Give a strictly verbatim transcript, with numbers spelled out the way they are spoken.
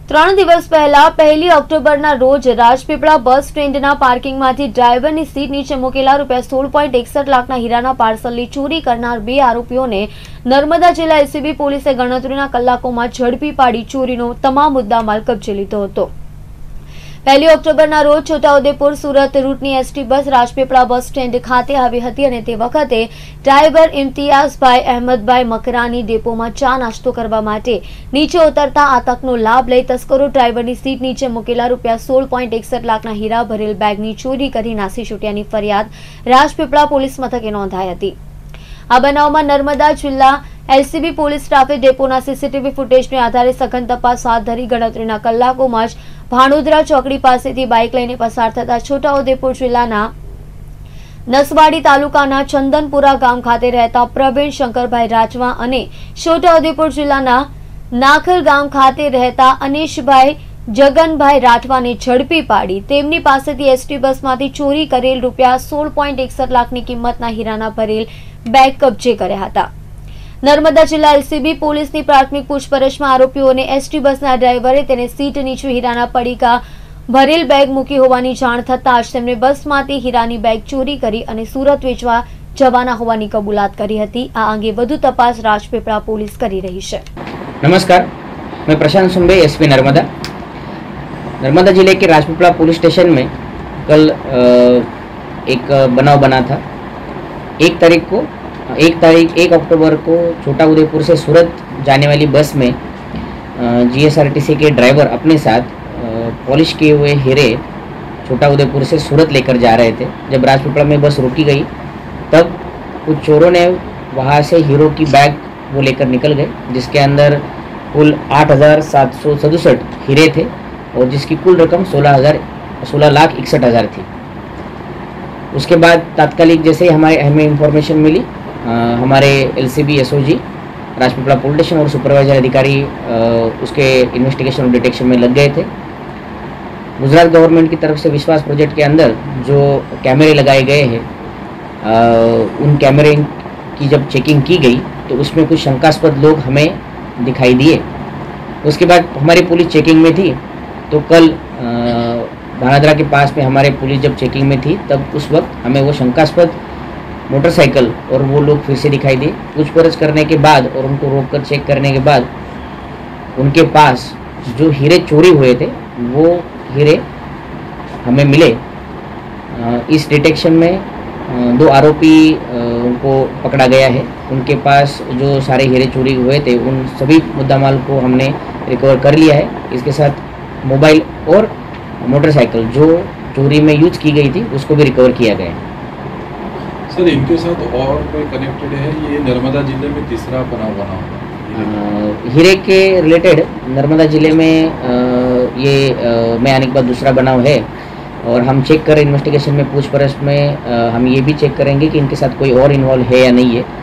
ત્રણ દિવસ પહેલા પહેલી ઓક્ટોબરના રોજ રાજપીપળા બસ સ્ટેન્ડના પાર્કિંગમાંથી ડ્રાઈવરની સીટ નીચે મૂકેલા રૂપિયા સોળ પોઈન્ટ એકસઠ લાખના હીરાના પાર્સલની ચોરી કરનાર બે આરોપીઓને નર્મદા જિલ્લા એલસીબી પોલીસે ગણતરીના કલાકોમાં ઝડપી પાડી ચોરીનો તમામ મુદ્દામાલ કબજે લીધો હતો। પહેલી ઓક્ટોબરના રોજ છોટાઉદેપુર સુરત રૂટની ST bus Rajpipla bus stand ખાતે આવી હતી અને તે વખતે ડ્રાઈવર ઇમ્તિયાઝભાઈ અહેમદભાઈ મકરાની ડેપોમાં ચા નાસ્તો કરવા માટે નીચે ઉતરતા આ તકનો લાભ લઈ તસ્કરો ડ્રાઈવરની સીટ નીચે મૂકેલા રૂપિયા સોળ પોઈન્ટ એકસઠ લાખના હીરા ભરેલ બેગની ચોરી કરી નાસી છૂટ્યાની ફરિયાદ રાજપીપળા પોલીસ મથકે નોંધાઈ હતી। આ બનાવમાં નર્મદા જિલ્લા એલસીબી પોલીસ સ્ટાફે ડેપોના સીસીટીવી ફૂટેજને આધારે સઘન તપાસ હાથ ધરી ગણતરીના કલાકોમાં જ ભાણોદરા ચોકડી પાસેથી બાઇક લઈને પસાર થતા છોટાઉદેપુર જિલ્લાના નસવાડી તાલુકાના ચંદનપુરા ગામ ખાતે રહેતા પ્રવીણ શંકરભાઈ રાજવા અને છોટાઉદેપુર જિલ્લાના નાખલ ગામ ખાતે રહેતા અનીશભાઈ જગનભાઈ રાઠવાને ઝડપી પાડી તેમની પાસેથી એસટી બસમાંથી ચોરી કરેલ રૂપિયા સોળ પોઈન્ટ એકસઠ લાખની કિંમતના હીરાના ભરેલ બેગ કબજે કર્યા હતા। નર્મદા જિલ્લા એલસીબી પોલીસની પ્રાથમિક પૂછપરછમાં આરોપીઓને એસટી બસના ડ્રાઈવરે તેને સીટ નીચે હીરાના પડીકા ભરેલ બેગ મૂકી હોવાની જાણ થતાં જ તેમણે બસમાંથી હીરાની બેગ ચોરી કરી અને સુરત વેચવા જવાના હોવાની કબૂલાત કરી હતી। આ અંગે વધુ તપાસ રાજપીપળા પોલીસ કરી રહી છે। नमस्कार, मैं प्रशांत सुंबे, एसपी नर्मदा। नर्मदा जिले के राजपीपला पुलिस स्टेशन में कल एक बनाव बना था। एक तारीख को एक तारीख एक अक्टूबर को छोटा उदेपुर से सूरत जाने वाली बस में जीएसआरटीसी के ड्राइवर अपने साथ पॉलिश किए हुए हीरे छोटा उदेपुर से सूरत लेकर जा रहे थे। जब राजपीपला में बस रुकी गई तब कुछ चोरों ने वहाँ से हीरो की बैग वो लेकर निकल गए, जिसके अंदर कुल आठ हज़ार सात सौ सड़सठ हीरे थे और जिसकी कुल रकम सोलह हज़ार सोलह लाख इकसठ हज़ार थी। उसके बाद तात्कालिक जैसे ही हमारे हमें इंफॉर्मेशन मिली, आ, हमारे LCB SOG Rajpipla police station और सुपरवाइजर अधिकारी आ, उसके इन्वेस्टिगेशन और डिटेक्शन में लग गए थे। गुजरात गवर्नमेंट की तरफ से विश्वास प्रोजेक्ट के अंदर जो कैमरे लगाए गए हैं, उन कैमरे की जब चेकिंग की गई तो उसमें कुछ शंकास्पद लोग हमें दिखाई दिए। उसके बाद हमारी पुलिस चेकिंग में थी तो कल भाणादरा के पास में हमारे पुलिस जब चेकिंग में थी तब उस वक्त हमें वो शंकास्पद मोटरसाइकिल और वो लोग फिर से दिखाई दिए। पूछपरछ करने के बाद और उनको रोककर चेक करने के बाद उनके पास जो हीरे चोरी हुए थे वो हीरे हमें मिले। इस डिटेक्शन में दो आरोपी उनको पकड़ा गया है। उनके पास जो सारे हीरे चोरी हुए थे उन सभी मुद्दामाल को हमने रिकवर कर लिया है। इसके साथ मोबाइल और मोटरसाइकिल जो चोरी में यूज की गई थी उसको भी रिकवर किया गया है। सर, इनके साथ और कोई कनेक्टेड है? ये नर्मदा जिले में तीसरा बनाव बना हुआ हीरे के रिलेटेड नर्मदा जिले में आ, ये आ, में आने के बाद दूसरा बनाव है और हम चेक कर इन्वेस्टिगेशन में पूछपरछ में आ, हम ये भी चेक करेंगे कि इनके साथ कोई और इन्वॉल्व है या नहीं है।